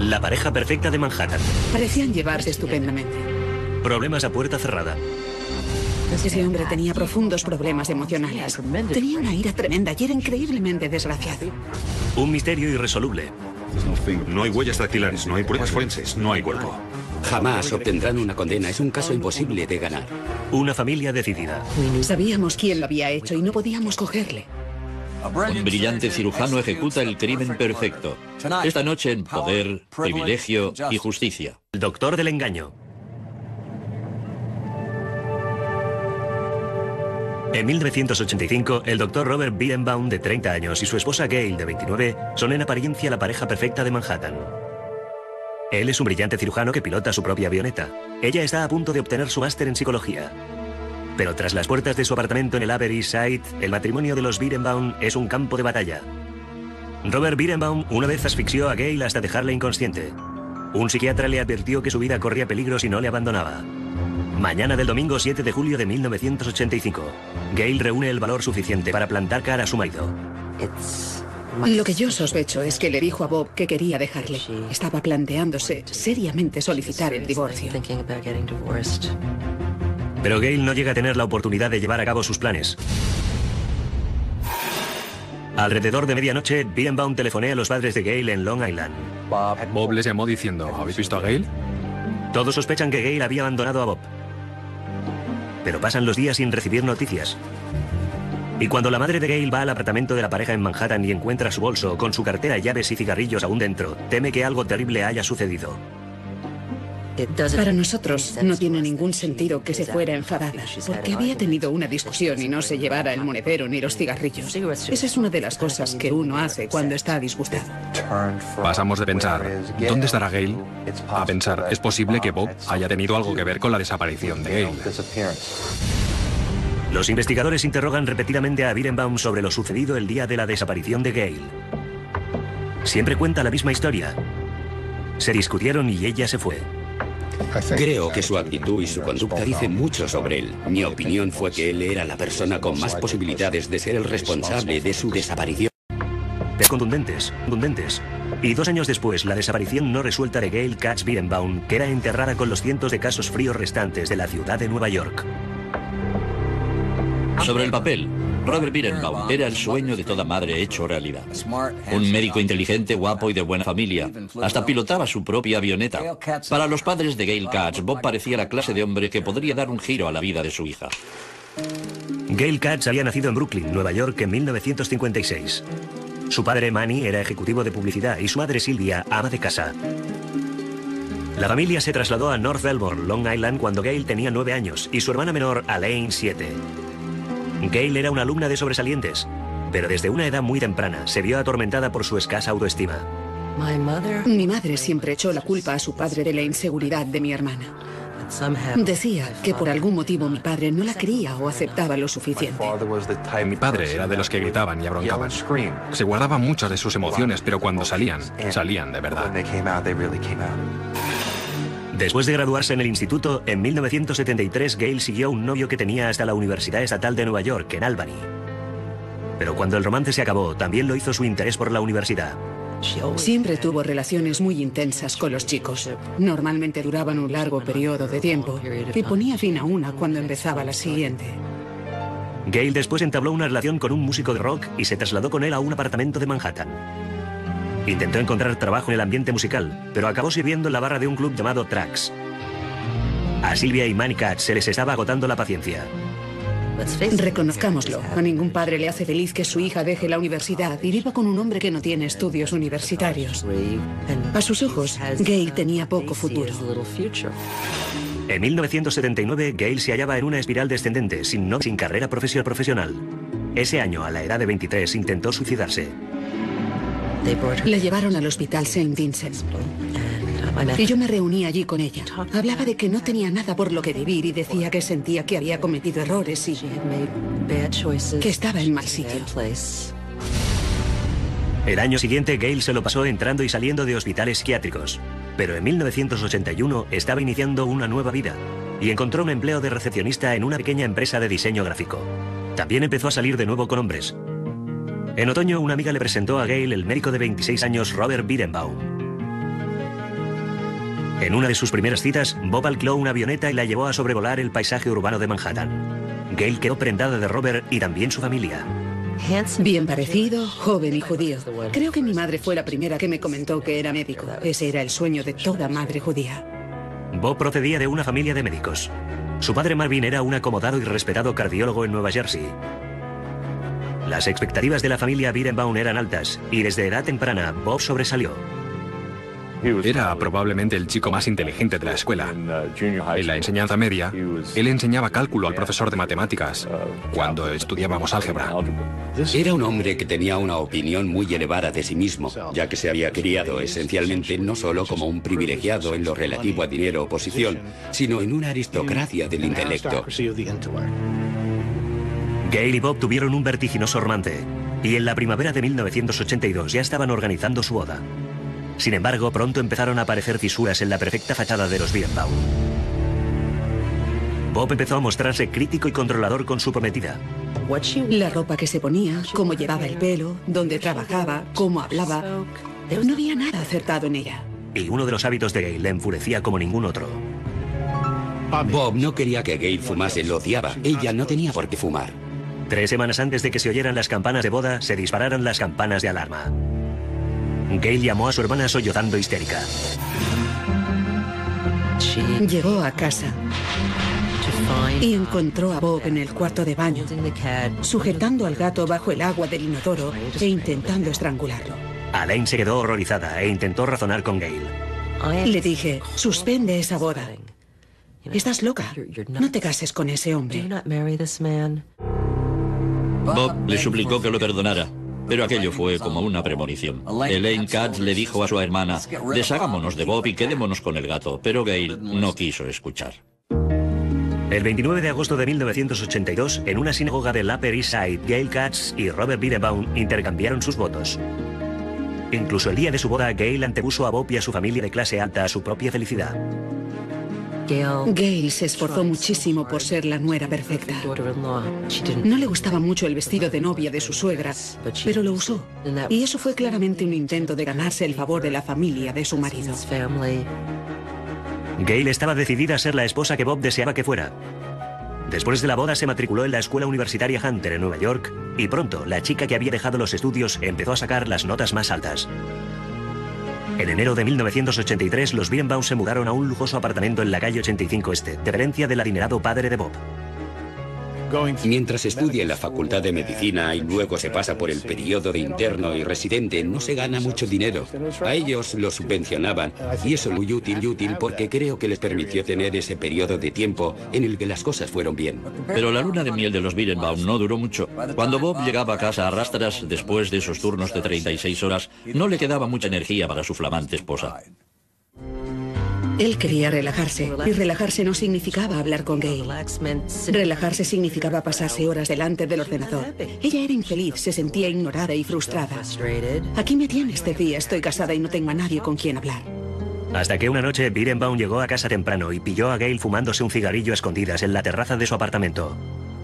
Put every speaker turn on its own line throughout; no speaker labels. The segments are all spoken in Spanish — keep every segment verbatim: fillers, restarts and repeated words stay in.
La pareja perfecta de Manhattan.
Parecían llevarse estupendamente.
Problemas a puerta cerrada.
Ese hombre tenía profundos problemas emocionales. Tenía una ira tremenda y era increíblemente desgraciado.
Un misterio irresoluble.
No hay huellas dactilares, no hay pruebas forenses, no hay cuerpo.
Jamás obtendrán una condena. Es un caso imposible de ganar.
Una familia decidida.
Sabíamos quién lo había hecho y no podíamos cogerle.
Un brillante cirujano ejecuta el crimen perfecto. Esta noche en Poder, Privilegio y Justicia.
El doctor del engaño. En mil novecientos ochenta y cinco, el doctor Robert Beerenbaum, de treinta años, y su esposa Gail, de veintinueve, son en apariencia la pareja perfecta de Manhattan. Él es un brillante cirujano que pilota su propia avioneta. Ella está a punto de obtener su máster en psicología. Pero tras las puertas de su apartamento en el Upper East Side, el matrimonio de los Beerenbaum es un campo de batalla. Robert Beerenbaum una vez asfixió a Gail hasta dejarla inconsciente. Un psiquiatra le advirtió que su vida corría peligro si no le abandonaba. Mañana del domingo siete de julio de mil novecientos ochenta y cinco, Gail reúne el valor suficiente para plantar cara a su marido.
Lo que yo sospecho es que le dijo a Bob que quería dejarle. Estaba planteándose seriamente solicitar el divorcio.
Pero Gail no llega a tener la oportunidad de llevar a cabo sus planes. Alrededor de medianoche, Beerenbaum telefonea a los padres de Gail en Long Island.
Bob les llamó diciendo, ¿habéis visto a Gail?
Todos sospechan que Gail había abandonado a Bob. Pero pasan los días sin recibir noticias. Y cuando la madre de Gail va al apartamento de la pareja en Manhattan y encuentra su bolso con su cartera, llaves y cigarrillos aún dentro, teme que algo terrible haya sucedido.
Para nosotros no tiene ningún sentido que se fuera enfadada, porque había tenido una discusión y no se llevara el monedero ni los cigarrillos. Esa es una de las cosas que uno hace cuando está disgustado.
Pasamos de pensar, ¿dónde estará Gail?, a pensar, ¿es posible que Bob haya tenido algo que ver con la desaparición de Gail?
Los investigadores interrogan repetidamente a Beerenbaum sobre lo sucedido el día de la desaparición de Gail. Siempre cuenta la misma historia. Se discutieron y ella se fue.
Creo que su actitud y su conducta dicen mucho sobre él. Mi opinión fue que él era la persona con más posibilidades de ser el responsable de su desaparición.
Contundentes, contundentes. Y dos años después, la desaparición no resuelta de Gail Katz Beerenbaum queda enterrada con los cientos de casos fríos restantes de la ciudad de Nueva York.
Sobre el papel, Robert Beerenbaum era el sueño de toda madre hecho realidad. Un médico inteligente, guapo y de buena familia. Hasta pilotaba su propia avioneta. Para los padres de Gail Katz, Bob parecía la clase de hombre que podría dar un giro a la vida de su hija.
Gail Katz había nacido en Brooklyn, Nueva York, en mil novecientos cincuenta y seis. Su padre, Manny, era ejecutivo de publicidad y su madre, Sylvia, ama de casa. La familia se trasladó a North Belmore, Long Island, cuando Gail tenía nueve años y su hermana menor, Elaine, siete. Gail era una alumna de sobresalientes, pero desde una edad muy temprana se vio atormentada por su escasa autoestima.
Mi madre siempre echó la culpa a su padre de la inseguridad de mi hermana. Decía que por algún motivo mi padre no la quería o aceptaba lo suficiente.
Mi padre era de los que gritaban y abroncaban. Se guardaban muchas de sus emociones, pero cuando salían, salían de verdad.
Después de graduarse en el instituto, en mil novecientos setenta y tres Gail siguió a un novio que tenía hasta la Universidad Estatal de Nueva York, en Albany. Pero cuando el romance se acabó, también lo hizo su interés por la universidad.
Siempre tuvo relaciones muy intensas con los chicos. Normalmente duraban un largo periodo de tiempo y ponía fin a una cuando empezaba la siguiente.
Gail después entabló una relación con un músico de rock y se trasladó con él a un apartamento de Manhattan. Intentó encontrar trabajo en el ambiente musical, pero acabó sirviendo en la barra de un club llamado Trax. A Sylvia y Manny Katz se les estaba agotando la paciencia.
Reconozcámoslo, a ningún padre le hace feliz que su hija deje la universidad y viva con un hombre que no tiene estudios universitarios. A sus ojos, Gail tenía poco futuro.
En mil novecientos setenta y nueve, Gail se hallaba en una espiral descendente, sin no sin carrera profesional. Ese año, a la edad de veintitrés, intentó suicidarse.
Le llevaron al hospital Saint Vincent. Y yo me reuní allí con ella. Hablaba de que no tenía nada por lo que vivir y decía que sentía que había cometido errores y que estaba en mal sitio.
El año siguiente, Gail se lo pasó entrando y saliendo de hospitales psiquiátricos. Pero en mil novecientos ochenta y uno estaba iniciando una nueva vida y encontró un empleo de recepcionista en una pequeña empresa de diseño gráfico. También empezó a salir de nuevo con hombres. En otoño, una amiga le presentó a Gail el médico de veintiséis años Robert Beerenbaum. En una de sus primeras citas, Bob alquiló una avioneta y la llevó a sobrevolar el paisaje urbano de Manhattan. Gail quedó prendada de Robert y también su familia.
Bien parecido, joven y judío. Creo que mi madre fue la primera que me comentó que era médico. Ese era el sueño de toda madre judía.
Bob procedía de una familia de médicos. Su padre Marvin era un acomodado y respetado cardiólogo en Nueva Jersey. Las expectativas de la familia Birenbaum eran altas y desde edad temprana Bob sobresalió.
Era probablemente el chico más inteligente de la escuela. En la enseñanza media, él enseñaba cálculo al profesor de matemáticas cuando estudiábamos álgebra.
Era un hombre que tenía una opinión muy elevada de sí mismo, ya que se había criado esencialmente no solo como un privilegiado en lo relativo a dinero o posición, sino en una aristocracia del intelecto.
Gail y Bob tuvieron un vertiginoso romance, y en la primavera de mil novecientos ochenta y dos ya estaban organizando su boda. Sin embargo, pronto empezaron a aparecer fisuras en la perfecta fachada de los Birenbaum. Bob empezó a mostrarse crítico y controlador con su prometida.
La ropa que se ponía, cómo llevaba el pelo, dónde trabajaba, cómo hablaba. No había nada acertado en ella.
Y uno de los hábitos de Gail le enfurecía como ningún otro.
Bob no quería que Gail fumase, lo odiaba. Ella no tenía por qué fumar.
Tres semanas antes de que se oyeran las campanas de boda, se dispararon las campanas de alarma. Gail llamó a su hermana sollozando histérica.
Llegó a casa y encontró a Bob en el cuarto de baño, sujetando al gato bajo el agua del inodoro e intentando estrangularlo.
Alain se quedó horrorizada e intentó razonar con Gail.
Le dije, suspende esa boda. Estás loca. No te cases con ese hombre.
Bob le suplicó que lo perdonara, pero aquello fue como una premonición. Elaine Katz le dijo a su hermana, deshagámonos de Bob y quedémonos con el gato, pero Gail no quiso escuchar.
El veintinueve de agosto de mil novecientos ochenta y dos, en una sinagoga del Upper East Side, Gail Katz y Robert Birenbaum intercambiaron sus votos. Incluso el día de su boda, Gail antepuso a Bob y a su familia de clase alta a su propia felicidad.
Gail se esforzó muchísimo por ser la nuera perfecta. No le gustaba mucho el vestido de novia de su suegra, pero lo usó. Y eso fue claramente un intento de ganarse el favor de la familia de su marido.
Gail estaba decidida a ser la esposa que Bob deseaba que fuera. Después de la boda se matriculó en la escuela universitaria Hunter en Nueva York y pronto la chica que había dejado los estudios empezó a sacar las notas más altas. En enero de mil novecientos ochenta y tres, los Birenbaum se mudaron a un lujoso apartamento en la calle ochenta y cinco Este, de herencia del adinerado padre de Bob.
Mientras estudia en la Facultad de Medicina y luego se pasa por el periodo de interno y residente, no se gana mucho dinero. A ellos los subvencionaban y eso muy útil y útil porque creo que les permitió tener ese periodo de tiempo en el que las cosas fueron bien.
Pero la luna de miel de los Birenbaum no duró mucho. Cuando Bob llegaba a casa a rastras después de esos turnos de treinta y seis horas, no le quedaba mucha energía para su flamante esposa.
Él quería relajarse, y relajarse no significaba hablar con Gail. Relajarse significaba pasarse horas delante del ordenador. Ella era infeliz, se sentía ignorada y frustrada. Aquí me tienes, decía, estoy casada y no tengo a nadie con quien hablar.
Hasta que una noche Birenbaum llegó a casa temprano y pilló a Gail fumándose un cigarrillo a escondidas en la terraza de su apartamento.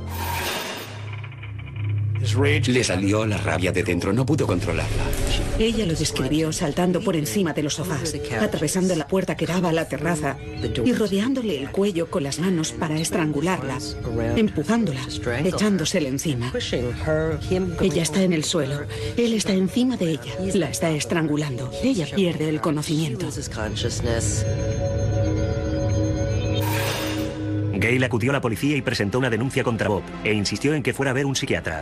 Le salió la rabia de dentro, no pudo controlarla.
Ella lo describió saltando por encima de los sofás, atravesando la puerta que daba a la terraza y rodeándole el cuello con las manos para estrangularla, empujándola, echándosele encima. Ella está en el suelo, él está encima de ella, la está estrangulando. Ella pierde el conocimiento.
Gail acudió a la policía y presentó una denuncia contra Bob e insistió en que fuera a ver un psiquiatra.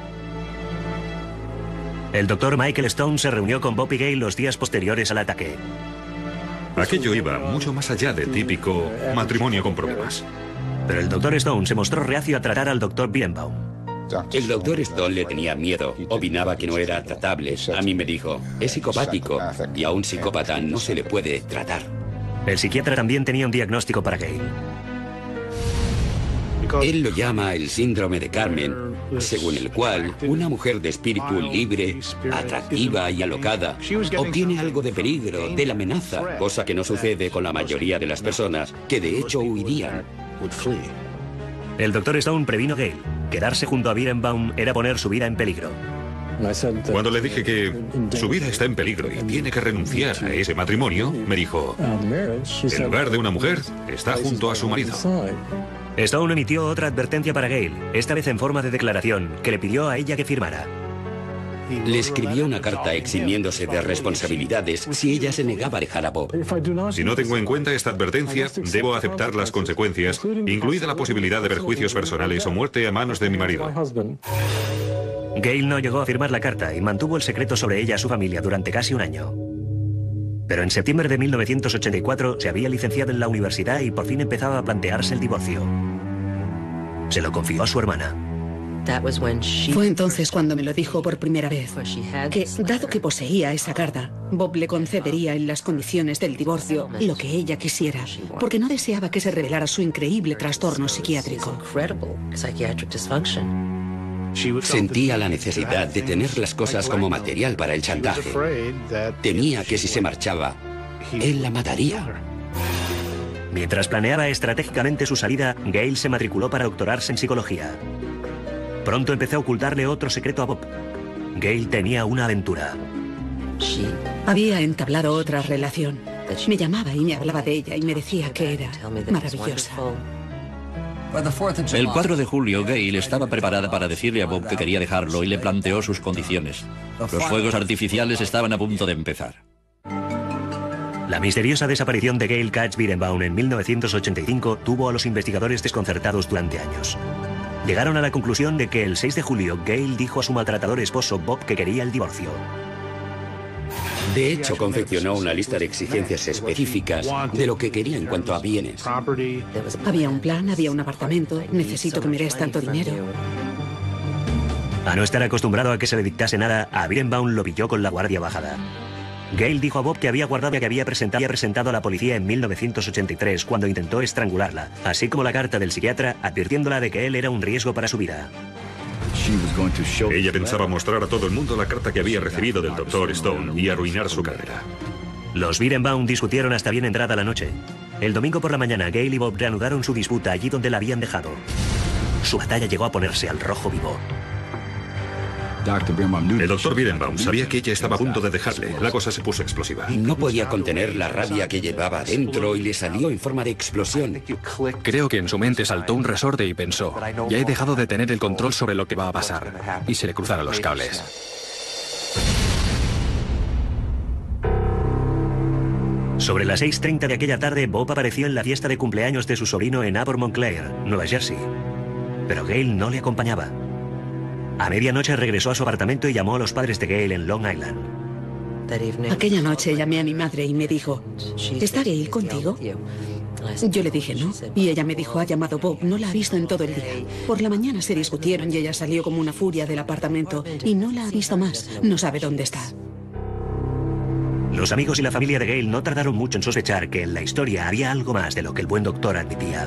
El doctor Michael Stone se reunió con Bob y Gail los días posteriores al ataque.
Aquello iba mucho más allá del típico matrimonio con problemas.
Pero el doctor Stone se mostró reacio a tratar al doctor Birenbaum.
El doctor Stone le tenía miedo, opinaba que no era tratable. A mí me dijo, es psicopático y a un psicópata no se le puede tratar.
El psiquiatra también tenía un diagnóstico para Gail.
Él lo llama el síndrome de Carmen, según el cual una mujer de espíritu libre, atractiva y alocada obtiene algo de peligro, de la amenaza, cosa que no sucede con la mayoría de las personas, que de hecho huirían.
El doctor Stone previno a Gail. Quedarse junto a Birenbaum era poner su vida en peligro.
Cuando le dije que su vida está en peligro y tiene que renunciar a ese matrimonio, me dijo, en lugar de una mujer, está junto a su marido.
Stone emitió otra advertencia para Gail, esta vez en forma de declaración, que le pidió a ella que firmara.
Le escribió una carta eximiéndose de responsabilidades si ella se negaba a dejar a Bob.
Si no tengo en cuenta esta advertencia, debo aceptar las consecuencias, incluida la posibilidad de perjuicios personales o muerte a manos de mi marido.
Gail no llegó a firmar la carta y mantuvo el secreto sobre ella a su familia durante casi un año. Pero en septiembre de mil novecientos ochenta y cuatro se había licenciado en la universidad y por fin empezaba a plantearse el divorcio. Se lo confió a su hermana.
Fue entonces cuando me lo dijo por primera vez, que, dado que poseía esa carta, Bob le concedería en las condiciones del divorcio lo que ella quisiera, porque no deseaba que se revelara su increíble trastorno psiquiátrico.
Sentía la necesidad de tener las cosas como material para el chantaje. Temía que si se marchaba, él la mataría.
Mientras planeaba estratégicamente su salida, Gail se matriculó para doctorarse en psicología. Pronto empezó a ocultarle otro secreto a Bob. Gail tenía una aventura.
Había entablado otra relación. Me llamaba y me hablaba de ella y me decía que era maravillosa.
El cuatro de julio, Gail estaba preparada para decirle a Bob que quería dejarlo y le planteó sus condiciones. Los fuegos artificiales estaban a punto de empezar.
La misteriosa desaparición de Gail Katz Birenbaum en mil novecientos ochenta y cinco tuvo a los investigadores desconcertados durante años. Llegaron a la conclusión de que el seis de julio Gail dijo a su maltratador esposo Bob que quería el divorcio.
De hecho, confeccionó una lista de exigencias específicas de lo que quería en cuanto a bienes.
Había un plan, había un apartamento. Necesito que me des tanto dinero.
A no estar acostumbrado a que se le dictase nada, a Birenbaum lo pilló con la guardia bajada. Gail dijo a Bob que había guardado que había presentado, había presentado a la policía en mil novecientos ochenta y tres cuando intentó estrangularla, así como la carta del psiquiatra advirtiéndola de que él era un riesgo para su vida.
Ella pensaba mostrar a todo el mundo la carta que había recibido del doctor Stone y arruinar su carrera.
Los Birenbaum discutieron hasta bien entrada la noche. El domingo por la mañana, Gail y Bob reanudaron su disputa allí donde la habían dejado. Su batalla llegó a ponerse al rojo vivo.
El doctor Birenbaum sabía que ella estaba a punto de dejarle. La cosa se puso explosiva.
No podía contener la rabia que llevaba adentro y le salió en forma de explosión.
Creo que en su mente saltó un resorte y pensó, ya he dejado de tener el control sobre lo que va a pasar. Y se le cruzaron los cables.
Sobre las seis treinta de aquella tarde, Bob apareció en la fiesta de cumpleaños de su sobrino en Avon Montclair, Nueva Jersey. Pero Gail no le acompañaba. A medianoche regresó a su apartamento y llamó a los padres de Gail en Long Island.
Aquella noche llamé a mi madre y me dijo, ¿está Gail contigo? Yo le dije no, y ella me dijo, ha llamado Bob, no la ha visto en todo el día. Por la mañana se discutieron y ella salió como una furia del apartamento y no la ha visto más, no sabe dónde está.
Los amigos y la familia de Gail no tardaron mucho en sospechar que en la historia había algo más de lo que el buen doctor admitía.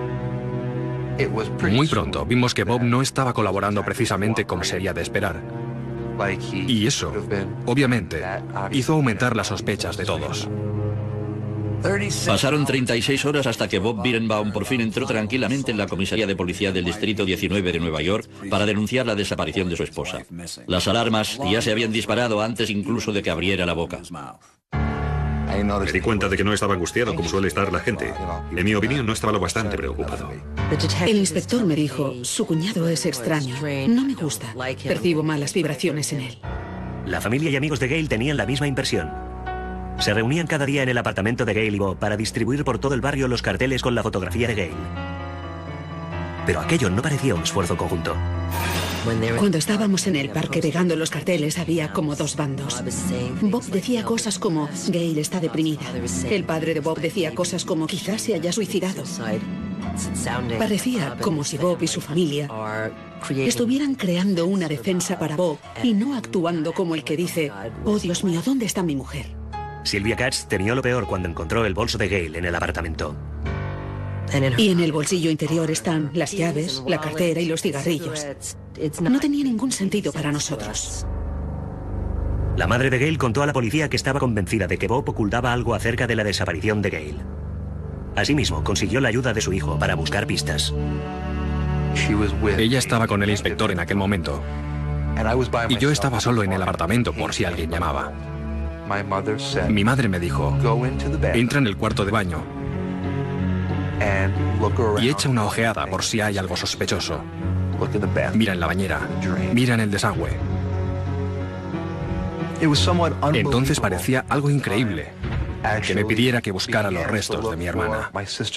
Muy pronto vimos que Bob no estaba colaborando precisamente como sería de esperar. Y eso, obviamente, hizo aumentar las sospechas de todos.
Pasaron treinta y seis horas hasta que Bob Birenbaum por fin entró tranquilamente en la comisaría de policía del Distrito diecinueve de Nueva York para denunciar la desaparición de su esposa. Las alarmas ya se habían disparado antes incluso de que abriera la boca.
Me di cuenta de que no estaba angustiado como suele estar la gente. En mi opinión, no estaba lo bastante preocupado.
El inspector me dijo, su cuñado es extraño, no me gusta, percibo malas vibraciones en él.
La familia y amigos de Gail tenían la misma impresión. Se reunían cada día en el apartamento de Gail y Bob para distribuir por todo el barrio los carteles con la fotografía de Gail. Pero aquello no parecía un esfuerzo conjunto.
Cuando estábamos en el parque pegando los carteles había como dos bandos. Bob decía cosas como, Gail está deprimida. El padre de Bob decía cosas como, quizás se haya suicidado. Parecía como si Bob y su familia estuvieran creando una defensa para Bob y no actuando como el que dice, oh Dios mío, ¿dónde está mi mujer?
Sylvia Katz temió lo peor cuando encontró el bolso de Gail en el apartamento.
Y en el bolsillo interior están las llaves, la cartera y los cigarrillos. No tenía ningún sentido para nosotros.
La madre de Gail contó a la policía que estaba convencida de que Bob ocultaba algo acerca de la desaparición de Gail. Asimismo, consiguió la ayuda de su hijo para buscar pistas.
Ella estaba con el inspector en aquel momento. Y yo estaba solo en el apartamento por si alguien llamaba. Mi madre me dijo, entra en el cuarto de baño y echa una ojeada por si hay algo sospechoso. Mira en la bañera, mira en el desagüe. Entonces parecía algo increíble que me pidiera que buscara los restos de mi hermana.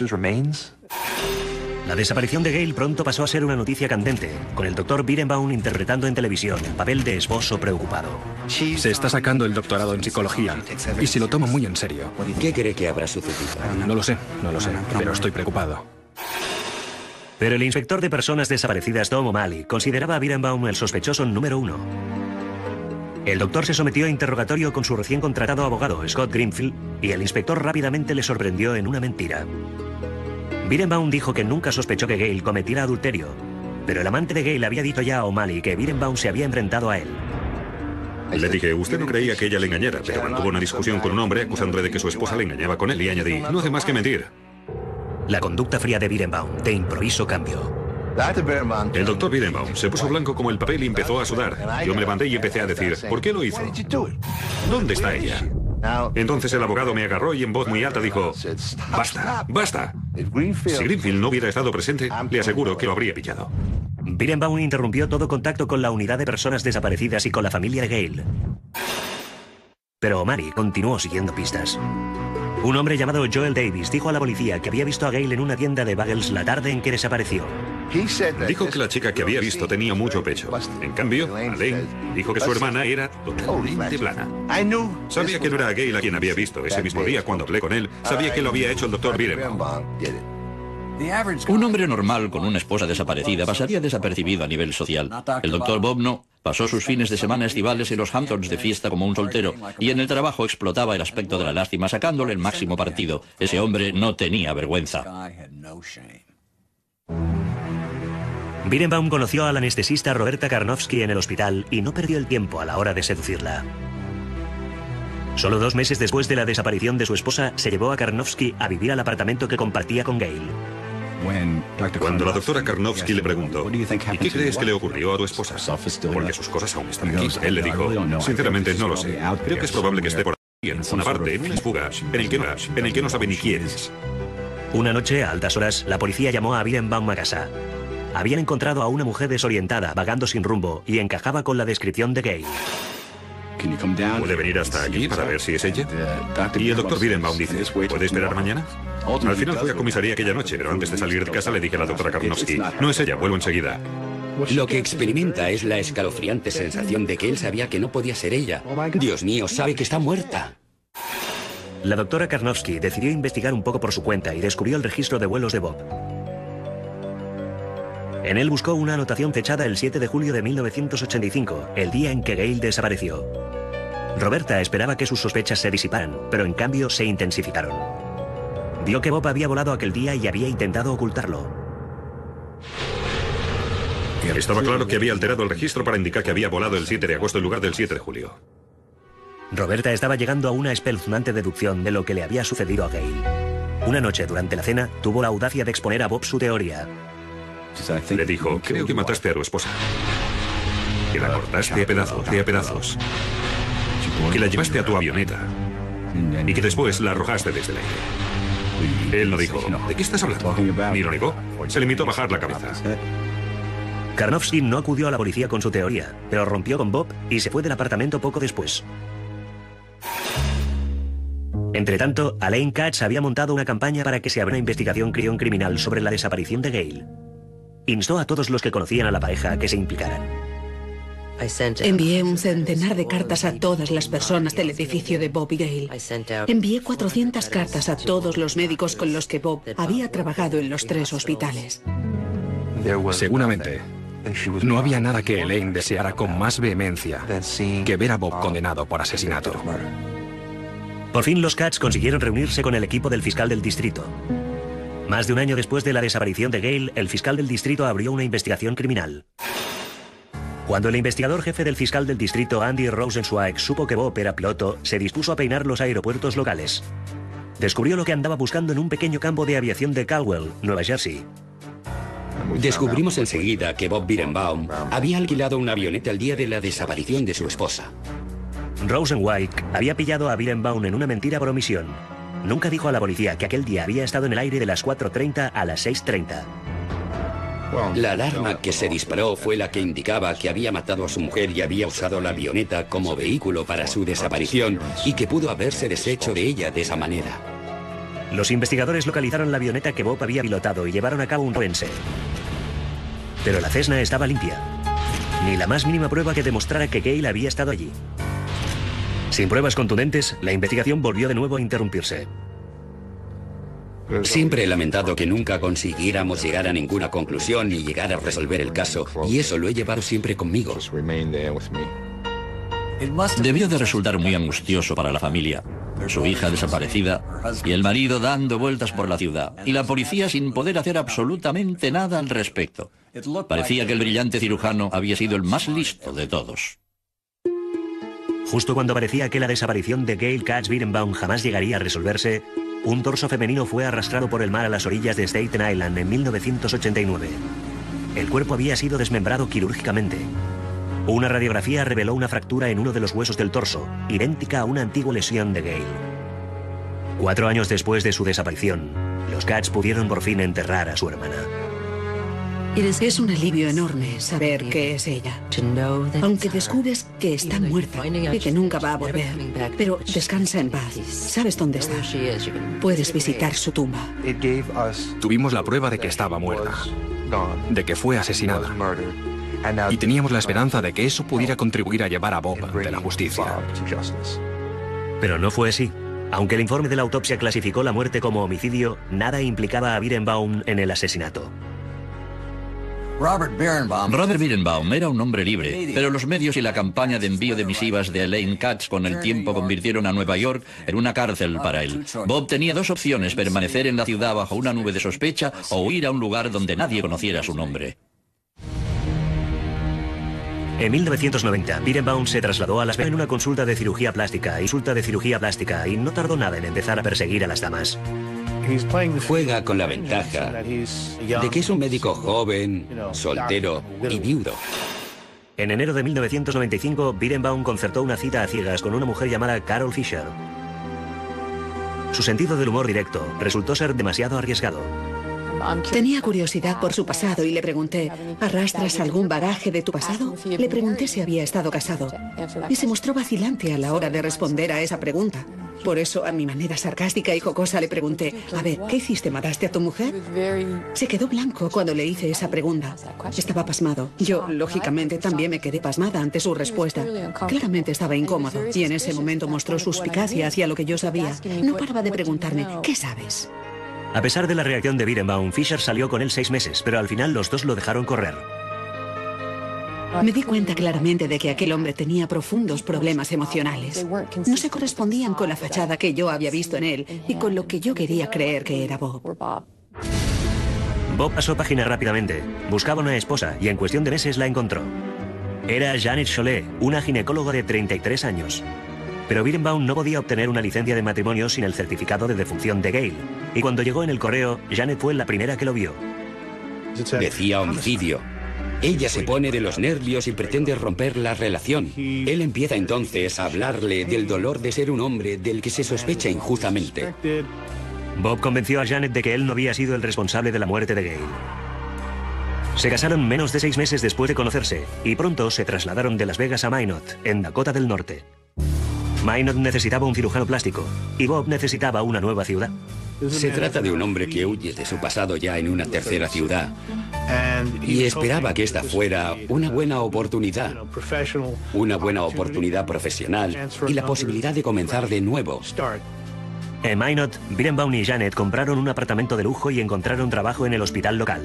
La desaparición de Gail pronto pasó a ser una noticia candente, con el doctor Birenbaum interpretando en televisión el papel de esposo preocupado.
Se está sacando el doctorado en psicología y se lo toma muy en serio.
¿Qué cree que habrá sucedido?
No lo sé, no lo sé, pero estoy preocupado.
Pero el inspector de personas desaparecidas Tom O'Malley consideraba a Birenbaum el sospechoso número uno. El doctor se sometió a interrogatorio con su recién contratado abogado, Scott Greenfield, y el inspector rápidamente le sorprendió en una mentira. Birenbaum dijo que nunca sospechó que Gail cometiera adulterio, pero el amante de Gail había dicho ya a O'Malley que Birenbaum se había enfrentado a él.
Le dije, usted no creía que ella le engañara, pero mantuvo una discusión con un hombre acusándole de que su esposa le engañaba con él y añadí, no hace más que mentir.
La conducta fría de Birenbaum de improviso cambió.
El doctor Birenbaum se puso blanco como el papel y empezó a sudar. Yo me levanté y empecé a decir, ¿por qué lo hizo? ¿Dónde está ella? Entonces el abogado me agarró y en voz muy alta dijo, basta, basta. Si Greenfield no hubiera estado presente, le aseguro que lo habría pillado.
Birenbaum interrumpió todo contacto con la unidad de personas desaparecidas y con la familia de Gail. Pero O'Malley continuó siguiendo pistas. Un hombre llamado Joel Davis dijo a la policía que había visto a Gail en una tienda de bagels la tarde en que desapareció.
Dijo que la chica que había visto tenía mucho pecho. En cambio, Elaine dijo que su hermana era totalmente plana. Sabía que no era a Gail a quien había visto ese mismo día cuando hablé con él. Sabía que lo había hecho el doctor Birenbaum.
Un hombre normal con una esposa desaparecida pasaría desapercibido a nivel social. El doctor Bob no. Pasó sus fines de semana estivales en los Hamptons de fiesta como un soltero y en el trabajo explotaba el aspecto de la lástima sacándole el máximo partido. Ese hombre no tenía vergüenza.
Birenbaum conoció a la anestesista Roberta Karnofsky en el hospital y no perdió el tiempo a la hora de seducirla. Solo dos meses después de la desaparición de su esposa, se llevó a Karnofsky a vivir al apartamento que compartía con Gail.
Cuando la doctora Karnofsky le preguntó, ¿y qué crees que le ocurrió a tu esposa? Porque sus cosas aún están aquí. Él le dijo, sinceramente no lo sé. Creo que es probable que esté por aquí, en una parte, en una fuga, en el que no, en el que no sabe ni quién es.
Una noche, a altas horas, la policía llamó a Birenbaum a casa. Habían encontrado a una mujer desorientada, vagando sin rumbo, y encajaba con la descripción de Gail.
¿Puede venir hasta aquí para ver si es ella? Y el doctor Birenbaum dice, ¿puede esperar mañana? Al final fui a comisaría aquella noche, pero antes de salir de casa le dije a la doctora Karnofsky, no es ella, vuelvo enseguida.
Lo que experimenta es la escalofriante sensación de que él sabía que no podía ser ella. Dios mío, sabe que está muerta.
La doctora Karnofsky decidió investigar un poco por su cuenta y descubrió el registro de vuelos de Bob. En él buscó una anotación fechada el siete de julio de mil novecientos ochenta y cinco, el día en que Gail desapareció. Roberta esperaba que sus sospechas se disiparan, pero en cambio se intensificaron. Vio que Bob había volado aquel día y había intentado ocultarlo.
Estaba claro que había alterado el registro para indicar que había volado el siete de agosto en lugar del siete de julio.
Roberta estaba llegando a una espeluznante deducción de lo que le había sucedido a Gail. Una noche durante la cena tuvo la audacia de exponer a Bob su teoría.
Le dijo, creo que mataste a tu esposa. Que la cortaste a pedazos, a pedazos. Que la llevaste a tu avioneta. Y que después la arrojaste desde el aire. Él no dijo, ¿de qué estás hablando? Ni lo negó. Se limitó a bajar la cabeza.
Karnofsky no acudió a la policía con su teoría, pero rompió con Bob y se fue del apartamento poco después. Entretanto, Elaine Katz había montado una campaña para que se abra una investigación criminal sobre la desaparición de Gail. Instó a todos los que conocían a la pareja a que se implicaran.
Envié un centenar de cartas a todas las personas del edificio de Bob y Gail. Envié cuatrocientas cartas a todos los médicos con los que Bob había trabajado en los tres hospitales.
Seguramente, no había nada que Elaine deseara con más vehemencia que ver a Bob condenado por asesinato.
Por fin los Katz consiguieron reunirse con el equipo del fiscal del distrito. Más de un año después de la desaparición de Gail, el fiscal del distrito abrió una investigación criminal. Cuando el investigador jefe del fiscal del distrito, Andy Rosenzweig, supo que Bob era piloto, se dispuso a peinar los aeropuertos locales. Descubrió lo que andaba buscando en un pequeño campo de aviación de Caldwell, Nueva Jersey.
Descubrimos enseguida que Bob Beerenbaum había alquilado una avioneta el día de la desaparición de su esposa.
Rosenweig había pillado a Beerenbaum en una mentira por omisión. Nunca dijo a la policía que aquel día había estado en el aire de las cuatro treinta a las seis treinta.
La alarma que se disparó fue la que indicaba que había matado a su mujer y había usado la avioneta como vehículo para su desaparición y que pudo haberse deshecho de ella de esa manera.
Los investigadores localizaron la avioneta que Bob había pilotado y llevaron a cabo un forense. Pero la Cessna estaba limpia. Ni la más mínima prueba que demostrara que Gale había estado allí. Sin pruebas contundentes, la investigación volvió de nuevo a interrumpirse.
Siempre he lamentado que nunca consiguiéramos llegar a ninguna conclusión ni llegar a resolver el caso, y eso lo he llevado siempre conmigo.
Debió de resultar muy angustioso para la familia. Su hija desaparecida y el marido dando vueltas por la ciudad, y la policía sin poder hacer absolutamente nada al respecto. Parecía que el brillante cirujano había sido el más listo de todos.
Justo cuando parecía que la desaparición de Gale Katz Beerenbaum jamás llegaría a resolverse, un torso femenino fue arrastrado por el mar a las orillas de Staten Island en mil novecientos ochenta y nueve. El cuerpo había sido desmembrado quirúrgicamente. Una radiografía reveló una fractura en uno de los huesos del torso, idéntica a una antigua lesión de Gale. Cuatro años después de su desaparición, los Katz pudieron por fin enterrar a su hermana.
Es un alivio enorme saber que es ella. Aunque descubres que está muerta y que nunca va a volver. Pero descansa en paz. Sabes dónde está. Puedes visitar su tumba.
Tuvimos la prueba de que estaba muerta, de que fue asesinada. Y teníamos la esperanza de que eso pudiera contribuir a llevar a Bob ante la justicia.
Pero no fue así. Aunque el informe de la autopsia clasificó la muerte como homicidio, nada implicaba a Beerenbaum en el asesinato.
Robert Beerenbaum era un hombre libre, pero los medios y la campaña de envío de misivas de Elaine Katz con el tiempo convirtieron a Nueva York en una cárcel para él. Bob tenía dos opciones: permanecer en la ciudad bajo una nube de sospecha o huir a un lugar donde nadie conociera su nombre.
En mil novecientos noventa, Beerenbaum se trasladó a Las Vegas en una consulta de cirugía plástica, insulta de cirugía plástica, y no tardó nada en empezar a perseguir a las damas.
Juega con la ventaja de que es un médico joven, soltero y viudo.
En enero de mil novecientos noventa y cinco, Beerenbaum concertó una cita a ciegas con una mujer llamada Carol Fisher. Su sentido del humor directo resultó ser demasiado arriesgado.
Tenía curiosidad por su pasado y le pregunté, ¿arrastras algún bagaje de tu pasado? Le pregunté si había estado casado y se mostró vacilante a la hora de responder a esa pregunta. Por eso, a mi manera sarcástica y jocosa, le pregunté, a ver, ¿qué hiciste? ¿Mataste a tu mujer? Se quedó blanco cuando le hice esa pregunta. Estaba pasmado. Yo, lógicamente, también me quedé pasmada ante su respuesta. Claramente estaba incómodo y en ese momento mostró suspicacia hacia lo que yo sabía. No paraba de preguntarme, ¿qué sabes?
A pesar de la reacción de Beerenbaum, Fisher salió con él seis meses, pero al final los dos lo dejaron correr.
Me di cuenta claramente de que aquel hombre tenía profundos problemas emocionales. No se correspondían con la fachada que yo había visto en él y con lo que yo quería creer que era Bob.
Bob pasó página rápidamente. Buscaba una esposa y en cuestión de meses la encontró. Era Janet Chollet, una ginecóloga de treinta y tres años. Pero Beerenbaum no podía obtener una licencia de matrimonio sin el certificado de defunción de Gale. Y cuando llegó en el correo, Janet fue la primera que lo vio.
Decía homicidio. Ella se pone de los nervios y pretende romper la relación. Él empieza entonces a hablarle del dolor de ser un hombre del que se sospecha injustamente.
Bob convenció a Janet de que él no había sido el responsable de la muerte de Gale. Se casaron menos de seis meses después de conocerse y pronto se trasladaron de Las Vegas a Minot, en Dakota del Norte. Minot necesitaba un cirujano plástico y Bob necesitaba una nueva ciudad.
Se trata de un hombre que huye de su pasado ya en una tercera ciudad y esperaba que esta fuera una buena oportunidad, una buena oportunidad profesional y la posibilidad de comenzar de nuevo.
En Minot, Beerenbaum y Janet compraron un apartamento de lujo y encontraron trabajo en el hospital local.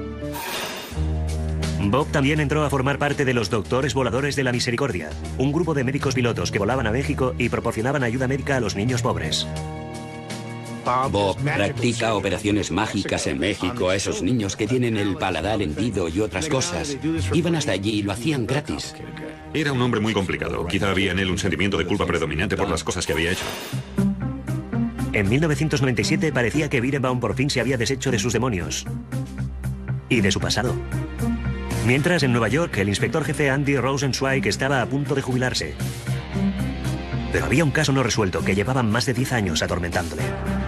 Bob también entró a formar parte de los Doctores Voladores de la Misericordia, un grupo de médicos pilotos que volaban a México y proporcionaban ayuda médica a los niños pobres.
Bob practica operaciones mágicas en México a esos niños que tienen el paladar hendido y otras cosas. Iban hasta allí y lo hacían gratis.
Era un hombre muy complicado. Quizá había en él un sentimiento de culpa predominante por las cosas que había hecho.
En mil novecientos noventa y siete parecía que Beerenbaum por fin se había deshecho de sus demonios. y de su pasado. Mientras, en Nueva York, el inspector jefe Andy Rosenzweig estaba a punto de jubilarse. Pero había un caso no resuelto que llevaba más de diez años atormentándole.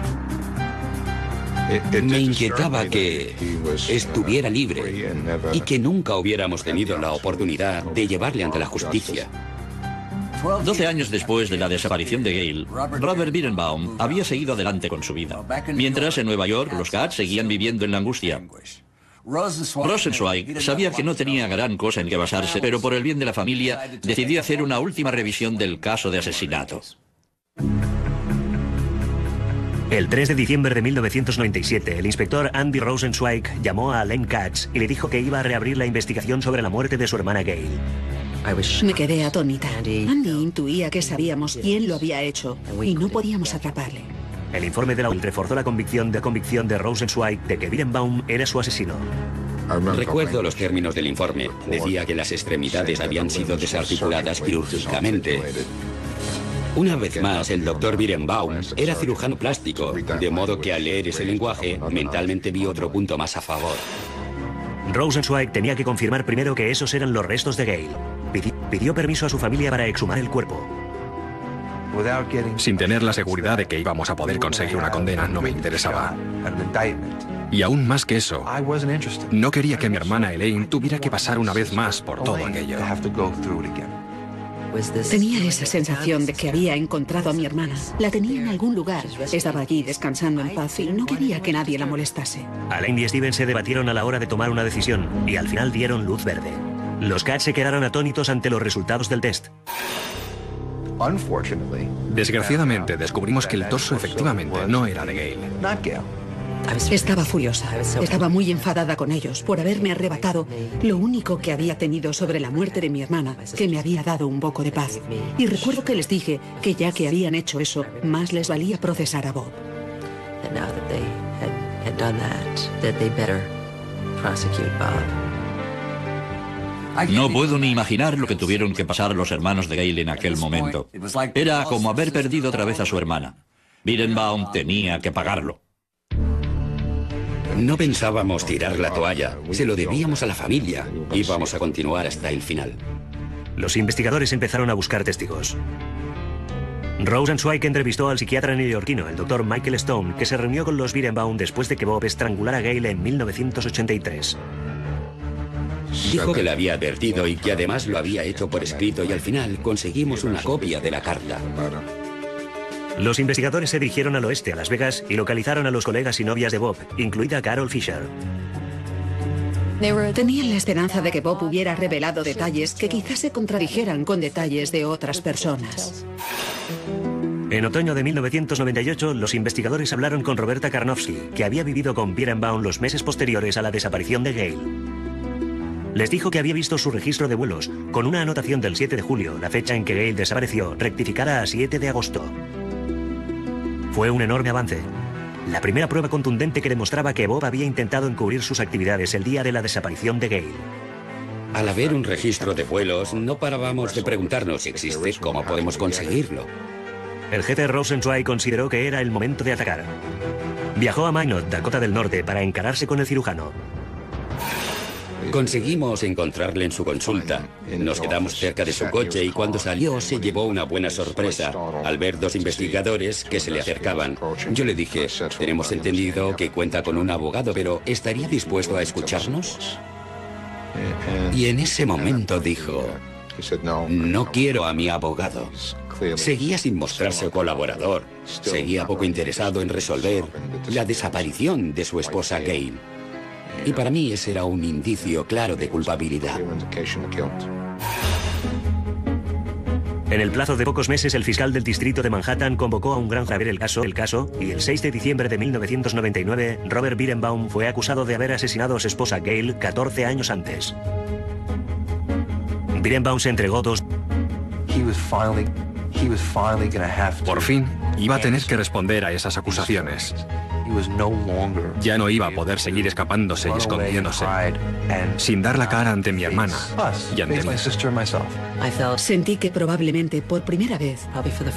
Me inquietaba que estuviera libre y que nunca hubiéramos tenido la oportunidad de llevarle ante la justicia.
Doce años después de la desaparición de Gail, Robert Beerenbaum había seguido adelante con su vida. Mientras, en Nueva York, los Katz seguían viviendo en la angustia. Rosenzweig sabía que no tenía gran cosa en que basarse, pero por el bien de la familia decidió hacer una última revisión del caso de asesinato.
El tres de diciembre de mil novecientos noventa y siete, el inspector Andy Rosenzweig llamó a Elaine Katz y le dijo que iba a reabrir la investigación sobre la muerte de su hermana Gail.
Me quedé atónita. Andy intuía que sabíamos quién lo había hecho y no podíamos atraparle.
El informe de la U I L reforzó la convicción de convicción de Rosenzweig de que Beerenbaum era su asesino.
Recuerdo los términos del informe. Decía que las extremidades habían sido desarticuladas quirúrgicamente. Una vez más, el doctor Beerenbaum era cirujano plástico, de modo que al leer ese lenguaje, mentalmente vi otro punto más a favor.
Rosenzweig tenía que confirmar primero que esos eran los restos de Gail. Pidi- pidió permiso a su familia para exhumar el cuerpo.
Sin tener la seguridad de que íbamos a poder conseguir una condena, no me interesaba. Y aún más que eso, no quería que mi hermana Elaine tuviera que pasar una vez más por todo aquello.
Tenía esa sensación de que había encontrado a mi hermana. La tenía en algún lugar. Estaba allí descansando en paz y no quería que nadie la molestase.
Elaine y Steven se debatieron a la hora de tomar una decisión y al final dieron luz verde. Los Katz se quedaron atónitos ante los resultados del test.
Desgraciadamente, descubrimos que el torso efectivamente no era de Gail.
Estaba furiosa. Estaba muy enfadada con ellos por haberme arrebatado lo único que había tenido sobre la muerte de mi hermana, que me había dado un poco de paz. Y recuerdo que les dije que ya que habían hecho eso, más les valía procesar a Bob.
No puedo ni imaginar lo que tuvieron que pasar los hermanos de Gail en aquel momento. Era como haber perdido otra vez a su hermana. Beerenbaum tenía que pagarlo.
No pensábamos tirar la toalla. Se lo debíamos a la familia. Íbamos a continuar hasta el final.
Los investigadores empezaron a buscar testigos. Rosenzweig entrevistó al psiquiatra neoyorquino, el doctor Michael Stone, que se reunió con los Beerenbaum después de que Bob estrangulara a Gail en mil novecientos ochenta y tres.
Dijo que le había advertido y que además lo había hecho por escrito y al final conseguimos una copia de la carta.
Los investigadores se dirigieron al oeste, a Las Vegas, y localizaron a los colegas y novias de Bob, incluida Carol Fisher.
Tenían la esperanza de que Bob hubiera revelado detalles que quizás se contradijeran con detalles de otras personas.
En otoño de mil novecientos noventa y ocho, los investigadores hablaron con Roberta Karnowski, que había vivido con Beerenbaum los meses posteriores a la desaparición de Gail. Les dijo que había visto su registro de vuelos, con una anotación del siete de julio, la fecha en que Gail desapareció, rectificada a siete de agosto. Fue un enorme avance. La primera prueba contundente que demostraba que Bob había intentado encubrir sus actividades el día de la desaparición de Gail.
Al haber un registro de vuelos, no parábamos de preguntarnos si existe, cómo podemos conseguirlo.
El jefe Rosenzweig consideró que era el momento de atacar. Viajó a Minot, Dakota del Norte, para encararse con el cirujano.
Conseguimos encontrarle en su consulta. Nos quedamos cerca de su coche y cuando salió se llevó una buena sorpresa al ver dos investigadores que se le acercaban. Yo le dije, tenemos entendido que cuenta con un abogado, pero ¿estaría dispuesto a escucharnos? Y en ese momento dijo, no quiero a mi abogado. Seguía sin mostrarse colaborador. Seguía poco interesado en resolver la desaparición de su esposa Gail. Y para mí ese era un indicio claro de culpabilidad.
En el plazo de pocos meses, el fiscal del distrito de Manhattan convocó a un gran jurado el caso, el caso, y el seis de diciembre de mil novecientos noventa y nueve, Robert Beerenbaum fue acusado de haber asesinado a su esposa Gail catorce años antes. Beerenbaum se entregó dos...
Por fin, iba a tener que responder a esas acusaciones. Ya no iba a poder seguir escapándose y escondiéndose, sin dar la cara ante mi hermana y ante mí.
Sentí que probablemente por primera vez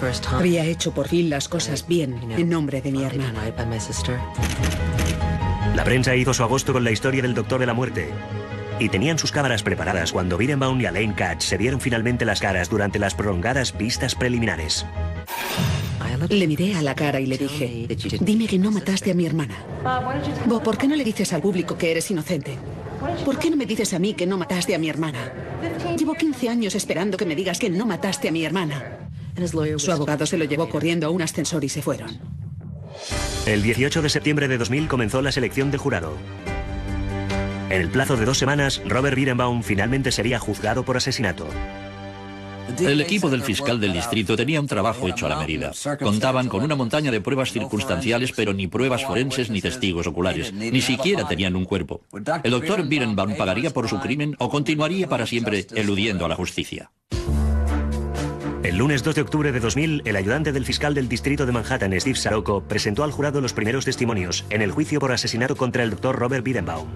había hecho por fin las cosas bien en nombre de mi hermana.
La prensa hizo su agosto con la historia del Doctor de la Muerte. Y tenían sus cámaras preparadas cuando Beerenbaum y Elaine Katz se vieron finalmente las caras durante las prolongadas vistas preliminares.
Le miré a la cara y le dije, dime que no mataste a mi hermana. Bob, ¿por qué no le dices al público que eres inocente? ¿Por qué no me dices a mí que no mataste a mi hermana? Llevo quince años esperando que me digas que no mataste a mi hermana. Su abogado se lo llevó corriendo a un ascensor y se fueron.
El dieciocho de septiembre de dos mil comenzó la selección del jurado. En el plazo de dos semanas, Robert Beerenbaum finalmente sería juzgado por asesinato.
El equipo del fiscal del distrito tenía un trabajo hecho a la medida. Contaban con una montaña de pruebas circunstanciales, pero ni pruebas forenses ni testigos oculares. Ni siquiera tenían un cuerpo. El doctor Beerenbaum pagaría por su crimen o continuaría para siempre eludiendo a la justicia.
El lunes dos de octubre de dos mil, el ayudante del fiscal del distrito de Manhattan, Steve Sarocco, presentó al jurado los primeros testimonios en el juicio por asesinato contra el doctor Robert Beerenbaum.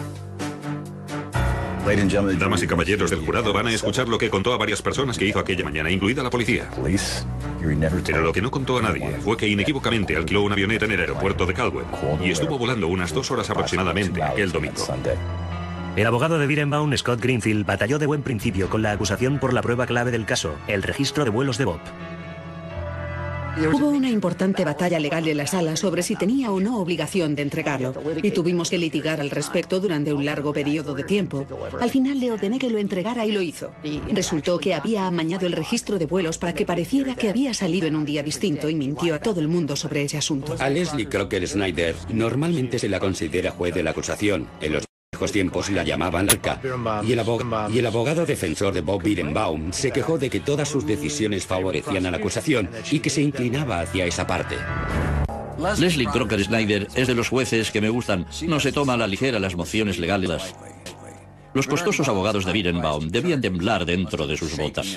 Damas y caballeros del jurado van a escuchar lo que contó a varias personas que hizo aquella mañana, incluida la policía. Pero lo que no contó a nadie fue que inequívocamente alquiló una avioneta en el aeropuerto de Caldwell y estuvo volando unas dos horas aproximadamente aquel domingo.
El abogado de Beerenbaum, Scott Greenfield, batalló de buen principio con la acusación por la prueba clave del caso, el registro de vuelos de Bob.
Hubo una importante batalla legal en la sala sobre si tenía o no obligación de entregarlo, y tuvimos que litigar al respecto durante un largo periodo de tiempo. Al final le ordené que lo entregara y lo hizo. Resultó que había amañado el registro de vuelos para que pareciera que había salido en un día distinto y mintió a todo el mundo sobre ese asunto.
A Leslie Crocker Snyder normalmente se la considera juez de la acusación. En los viejos tiempos la llamaban Arca. Y el, abog y el abogado defensor de Bob Beerenbaum se quejó de que todas sus decisiones favorecían a la acusación y que se inclinaba hacia esa parte.
Leslie Crocker Snyder es de los jueces que me gustan. No se toma a la ligera las mociones legales. Los costosos abogados de Beerenbaum debían temblar dentro de sus botas.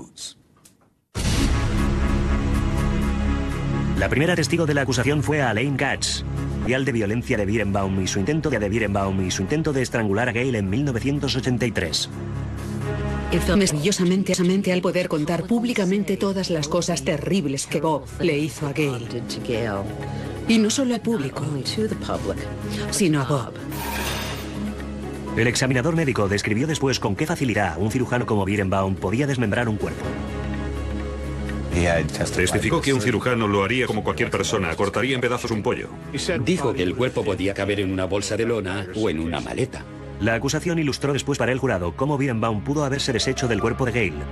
La primera testigo de la acusación fue Elaine Katz, al de violencia de Beerenbaum y su intento de, de Beerenbaum y su intento de estrangular a Gail en mil novecientos ochenta y tres.
Hizo maravillosamente al poder contar públicamente todas las cosas terribles que Bob le hizo a Gail. Y no solo al público, sino a Bob.
El examinador médico describió después con qué facilidad un cirujano como Beerenbaum podía desmembrar un cuerpo.
Testificó que un cirujano lo haría como cualquier persona, cortaría en pedazos un pollo.
Dijo que el cuerpo podía caber en una bolsa de lona o en una maleta.
La acusación ilustró después para el jurado cómo Beerenbaum pudo haberse deshecho del cuerpo de Gail.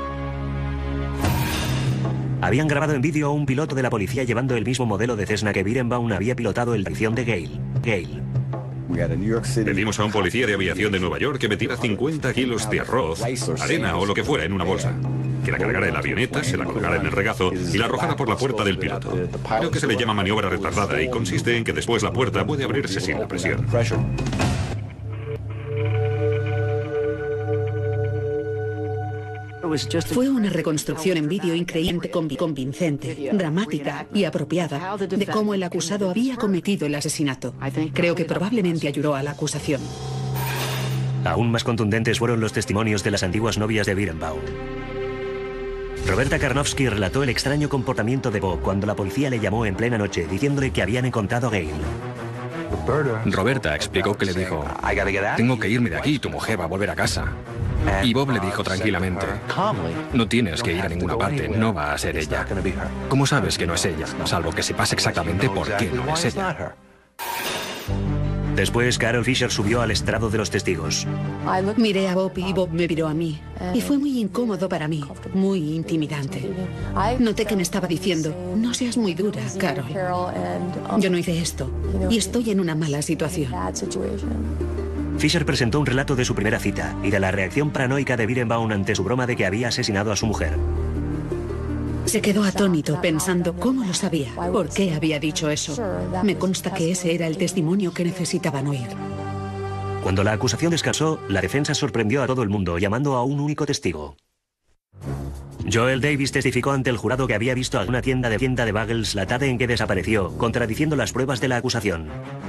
Habían grabado en vídeo a un piloto de la policía llevando el mismo modelo de Cessna que Beerenbaum había pilotado en la acción de Gail. Gail.
Pedimos a un policía de aviación de Nueva York que metiera cincuenta kilos de arroz, arena o lo que fuera en una bolsa. Que la cargara en la avioneta, se la colgara en el regazo y la arrojara por la puerta del piloto. Creo que se le llama maniobra retardada y consiste en que después la puerta puede abrirse sin la presión.
Fue una reconstrucción en vídeo increíble, convincente, dramática y apropiada de cómo el acusado había cometido el asesinato. Creo que probablemente ayudó a la acusación.
Aún más contundentes fueron los testimonios de las antiguas novias de Beerenbaum. Roberta Karnofsky relató el extraño comportamiento de Bob cuando la policía le llamó en plena noche diciéndole que habían encontrado a Gail.
Roberta explicó que le dijo, tengo que irme de aquí, tu mujer va a volver a casa. Y Bob le dijo tranquilamente, no tienes que ir a ninguna parte, no va a ser ella. ¿Cómo sabes que no es ella? Salvo que sepas exactamente por qué no es ella.
Después, Carol Fisher subió al estrado de los testigos.
Miré a Bob y Bob me miró a mí. Y fue muy incómodo para mí, muy intimidante. Noté que me estaba diciendo, no seas muy dura, Carol. Yo no hice esto y estoy en una mala situación.
Fisher presentó un relato de su primera cita y de la reacción paranoica de Beerenbaum ante su broma de que había asesinado a su mujer.
Se quedó atónito pensando cómo lo sabía, por qué había dicho eso. Me consta que ese era el testimonio que necesitaban oír.
Cuando la acusación descansó, la defensa sorprendió a todo el mundo llamando a un único testigo. Joel Davis testificó ante el jurado que había visto a una tienda de tienda de bagels la tarde en que desapareció, contradiciendo las pruebas de la acusación.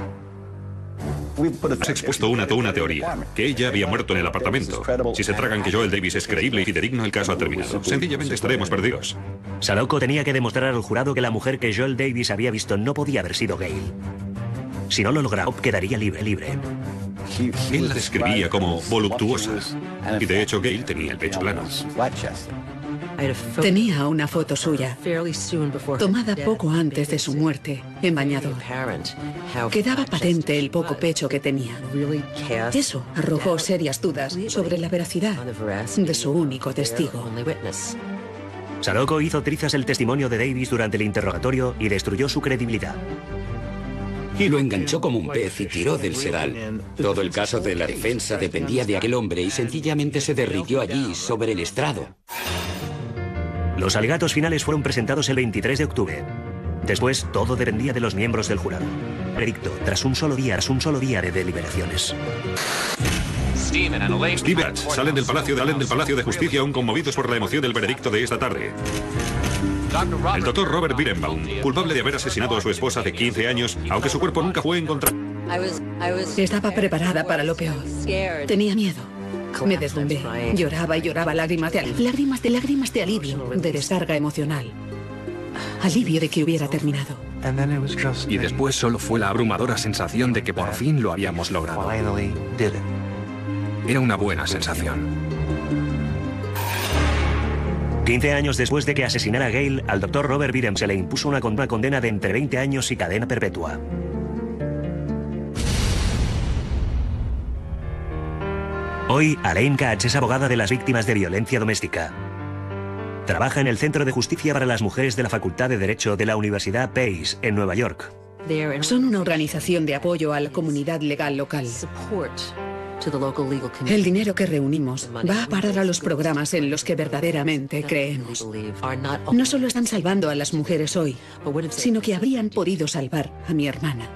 Has expuesto una, una teoría, que ella había muerto en el apartamento. Si se tragan que Joel Davis es creíble y fidedigno, el caso ha terminado. Sencillamente estaremos perdidos.
Sarocco tenía que demostrar al jurado que la mujer que Joel Davis había visto no podía haber sido Gail. Si no lo lograba, quedaría libre, libre.
Él la describía como voluptuosa. Y de hecho, Gail tenía el pecho plano.
Tenía una foto suya, tomada poco antes de su muerte, en bañador. Quedaba patente el poco pecho que tenía. Eso arrojó serias dudas sobre la veracidad de su único testigo.
Saroko hizo trizas el testimonio de Davis durante el interrogatorio y destruyó su credibilidad.
Y lo enganchó como un pez y tiró del sedal. Todo el caso de la defensa dependía de aquel hombre y sencillamente se derritió allí, sobre el estrado.
Los alegatos finales fueron presentados el veintitrés de octubre. Después, todo dependía de los miembros del jurado. Veredicto, tras un solo día, tras un solo día de deliberaciones.
Steve Batch salen del Palacio de, salen del Palacio de Justicia aún conmovidos por la emoción del veredicto de esta tarde. El doctor Robert Birenbaum, culpable de haber asesinado a su esposa de quince años, aunque su cuerpo nunca fue encontrado.
Estaba preparada para lo peor. Tenía miedo. Me deslumbré. Lloraba y lloraba lágrimas de alivio. Lágrimas de lágrimas de alivio, de descarga emocional. Alivio de que hubiera terminado.
Y después solo fue la abrumadora sensación de que por fin lo habíamos logrado. Era una buena sensación.
quince años después de que asesinara a Gail, al doctor Robert Birenbaum se le impuso una condena de entre veinte años y cadena perpetua. Hoy, Elaine Katz es abogada de las víctimas de violencia doméstica. Trabaja en el Centro de Justicia para las Mujeres de la Facultad de Derecho de la Universidad Pace, en Nueva York.
Son una organización de apoyo a la comunidad legal local. El dinero que reunimos va a parar a los programas en los que verdaderamente creemos. No solo están salvando a las mujeres hoy, sino que habrían podido salvar a mi hermana.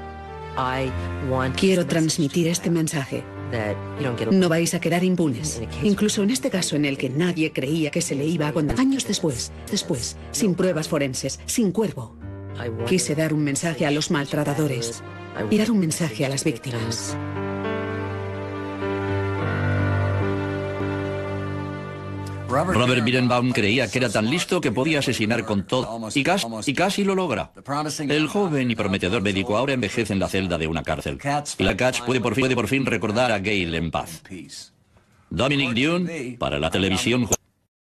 Quiero transmitir este mensaje. No vais a quedar impunes, incluso en este caso en el que nadie creía que se le iba a condenar. Años después, después, sin pruebas forenses, sin cuerpo, quise dar un mensaje a los maltratadores y dar un mensaje a las víctimas.
Robert Birenbaum creía que era tan listo que podía asesinar con todo, y casi, y casi lo logra. El joven y prometedor médico ahora envejece en la celda de una cárcel. Y la Katz puede por fin, puede por fin recordar a Gail en paz. Dominic Dune, para la televisión.